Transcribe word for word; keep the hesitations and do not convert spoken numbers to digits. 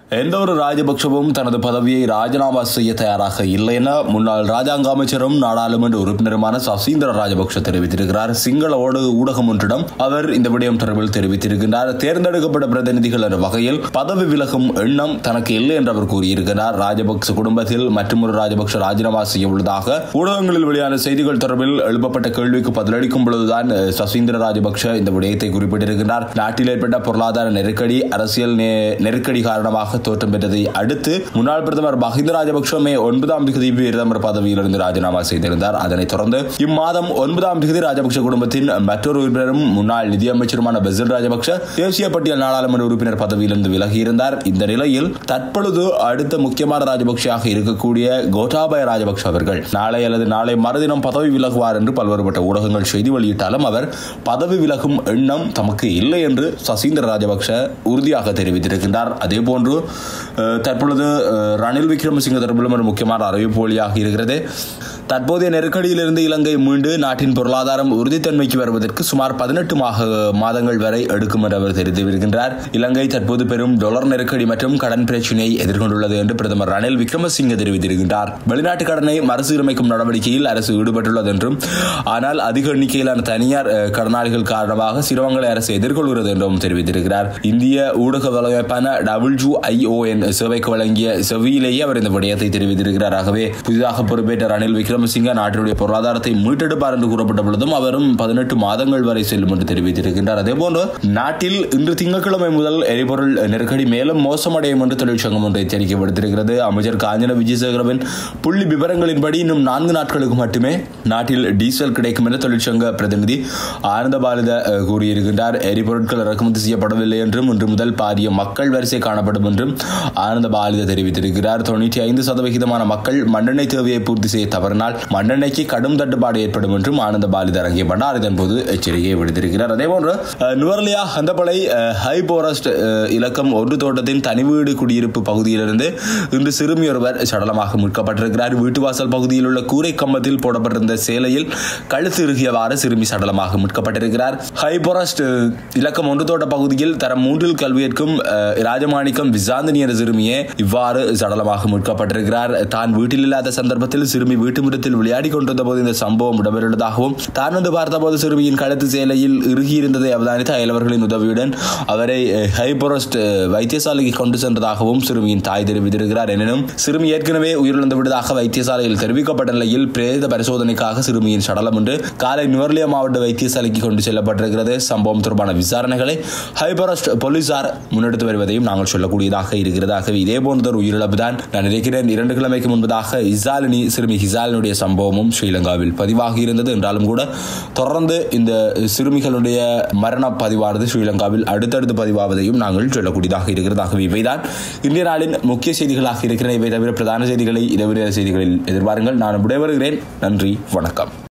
எந்த ஒரு ராஜபக்சவும் தனது பதவியை ராஜினாமா செய்ய தயாராக இல்லை என முன்னாள் ராஜாங்க அமைச்சரும் நாடாளுமன்ற உறுப்பினருமான சசீந்திர ராஜபக்ஷ தெரிவித்திருக்கிறார். சிங்கள ஊடகம் ஒன்றிடம் அவர் இந்த விடயம் தொடர்பில் தெரிவித்திருக்கிறார். தேர்ந்தெடுக்கப்பட்ட பிரதிநிதிகள் என்ற வகையில் பதவி விலகும் எண்ணம் தனக்கு இல்லை என்று அவர் கூறியிருக்கிறார். ராஜபக்ச குடும்பத்தில் மற்றொரு ராஜபக்ஷ ராஜினாமா செய்ய உள்ளதாக ஊடகங்களில் வெளியான செய்திகள் தொடர்பில் எழுப்பப்பட்ட கேள்விக்கு பதிலளிக்கும் பொழுதுதான் சசீந்திர ராஜபக்ஷ இந்த விடயத்தை குறிப்பிட்டிருக்கிறார். நாட்டில் ஏற்பட்ட பொருளாதார நெருக்கடி, அரசியல் நெருக்கடி காரணமாக தோற்றம் பெற்றதை அடுத்து முன்னாள் பிரதமர் மஹிந்த ராஜபக்ஷ மே ஒன்பதாம் தேதி பிரதமர் பதவியிலிருந்து ராஜினாமா செய்திருந்தார். அதனைத் தொடர்ந்து இம்மாதம் ஒன்பதாம் தேதி ராஜபக்ஷ குடும்பத்தின் மற்றொரு உறுப்பினரும் முன்னாள் நிதியமைச்சருமான பெசில் ராஜபக்ஷ தேசிய பட்டியல் நாடாளுமன்ற உறுப்பினர் பதவியிலிருந்து விலகியிருந்தார். இந்த நிலையில் தற்பொழுது அடுத்த முக்கியமான ராஜபக்ஷாக இருக்கக்கூடிய கோட்டாபய ராஜபக்ஷ அவர்கள் நாளை அல்லது நாளை மறுதினம் பதவி விலகுவார் என்று பல்வேறுபட்ட ஊடகங்கள் செய்தி வெளியிட்டாலும் அவர் பதவி விலகும் எண்ணம் தமக்கு இல்லை என்று சசீந்திர ராஜபக்ஷ உறுதியாக தெரிவித்திருக்கின்றார். அதேபோன்று தற்பொழுது ரணில் விக்ரமசிங்க தொடர்பிலும் ஒரு முக்கியமான அறிவிப்பு வெளியாக இருக்கிறது. தற்போதைய நெருக்கடியிலிருந்து இலங்கை மீண்டு நாட்டின் பொருளாதாரம் உறுதித்தன்மைக்கு வருவதற்கு சுமார் பதினெட்டு மாதங்கள் வரை எடுக்கும் என்று அவர் தெரிவித்திருக்கின்றார். இலங்கை தற்போது பெரும் டாலர் நெருக்கடி மற்றும் கடன் பிரச்சினையை எதிர்கொண்டுள்ளது என்று பிரதமர் ரணில் விக்ரமசிங்க தெரிவித்திருக்கின்றார். வெளிநாட்டு கடனை மறுசீரமைக்கும் நடவடிக்கையில் அரசு ஈடுபட்டுள்ளது என்றும், ஆனால் அதிக எண்ணிக்கையிலான தனியார் கடனாளிகள் காரணமாக சிரமங்களை அரசு எதிர்கொள்கிறது என்றும் தெரிவித்திருக்கிறார். இந்திய ஊடக வலையமைப்பான டபிள்யூ ஐ ஓ என் சேவைக்கு வழங்கிய செவியிலேயே அவர் இந்த விடயத்தை தெரிவித்திருக்கிறார். ஆகவே புதிதாக பொறுப்பேற்ற ரணில் விக்ரம விக்ரமசிங்க நாட்டினுடைய பொருளாதாரத்தை மீட்டெடுப்பார் என்று கூறப்பட்ட பொழுதும் அவரும் பதினெட்டு மாதங்கள் வரை செல்லும் என்று தெரிவித்திருக்கின்றார். அதேபோன்று நாட்டில் இன்று திங்கட்கிழமை முதல் எரிபொருள் நெருக்கடி மேலும் மோசமடையும் என்று தொழிற்சங்கம் ஒன்று எச்சரிக்கை விடுத்திருக்கிறது. அமைச்சர் காஞ்சன விஜயசேகரவின் புள்ளி விவரங்களின்படி இன்னும் நான்கு நாட்களுக்கு மட்டுமே நாட்டில் டீசல் கிடைக்கும் என தொழிற்சங்க பிரதிநிதி ஆனந்த பாலித கூறியிருக்கின்றார். எரிபொருட்கள் இறக்குமதி செய்யப்படவில்லை என்றும் இன்று முதல் பாரிய மக்கள் வரிசை காணப்படும் என்றும் ஆனந்த பாலித தெரிவித்திருக்கிறார். தொண்ணூற்றி ஐந்து சதவிகிதமான மக்கள் மண்ணெண்ணெய் தேவையை பூர்த்தி செய்ய தவறினால் மண்ணெண்ணெய்க்கு கடும் தட்டுப்பாடு ஏற்படும் என்றும் ஆனந்த பாலித அரங்கிய பண்டார் இதன் போது எச்சரிக்கையை விடுத்திருக்கிறார். அதேபோன்று நுவர்லியா ஹந்தபளை ஹை போரஸ்ட் இலக்கம் ஒன்று தோட்டத்தின் தனிவீடு குடியிருப்பு பகுதியிலிருந்து இன்று சிறுமி ஒருவர் சடலமாக மீட்கப்பட்டிருக்கிறார். வீட்டுவாசல் பகுதியில் உள்ள கூரை கம்பத்தில் போடப்பட்டிருந்த சேலையில் கழுத்து இறுகியவாறு சிறுமி சடலமாக மீட்கப்பட்டிருக்கிறார். ஹை போரஸ்ட் இலக்கம் ஒன்று தோட்ட பகுதியில் தரம் மூன்றில் கல்வியேற்கும் ராஜமாணிக்கம் விசாந்தினி என்ற சிறுமியே இவ்வாறு சடலமாக மீட்கப்பட்டிருக்கிறார். தான் வீட்டில் இல்லாத சந்தர்ப்பத்தில் சிறுமி வீட்டு முற்றத்தில் விளையாடி கொண்டிருந்த போது இந்த சம்பவம் இடம்பெறுவதாகவும், தான் வந்து பார்த்தபோது சிறுமியின் கழுத்து சேலையில் இறுகியிருந்ததை அவதானித்த அயலவர்களின் உதவியுடன் அவரை ஹைபோரஸ்ட் வைத்தியசாலைக்கு கொண்டு சென்றதாகவும் சிறுமியின் தாய் தெரிவித்திருக்கிறார். எனினும் சிறுமி ஏற்கனவே உயிரிழந்து விட்டதாக வைத்தியசாலையில் தெரிவிக்கப்பட்ட நிலையில் பிரேத பரிசோதனைக்காக சிறுமியின் சடலம் என்று காலை நுவர்லியா மாவட்ட வைத்தியசாலைக்கு கொண்டு செல்லப்பட்டிருக்கிறது. சம்பவம் தொடர்பான விசாரணைகளை ஹைபோரஸ்ட் போலீசார் முன்னெடுத்து வருவதையும் நாங்கள் சொல்லக்கூடியதாக இருக்கிறது. ஆகவே இதே போன்ற ஒரு உயிரிழப்பு தான் நான் நினைக்கிறேன் இரண்டு கிழமைக்கு முன்பதாக இசாலினி சிறுமி ஹிசாலினுடைய சம்பவமும் ஸ்ரீலங்காவில் பதிவாகி இருந்தது. என்றாலும் கூட தொடர்ந்து இந்த சிறுமிகளுடைய மரண பதிவானது ஸ்ரீலங்காவில் அடுத்தடுத்து பதிவாவதையும் நாங்கள் சொல்லக்கூடியதாக இருக்கிறது. ஆகவே இவைதான் இந்திய நாளின் முக்கிய செய்திகளாக இருக்கிற இவை தவிர பிரதான செய்திகளை இரவு நேர செய்திகளில் எதிர்பாருங்கள். நான் விடைபெறுகிறேன். நன்றி, வணக்கம்.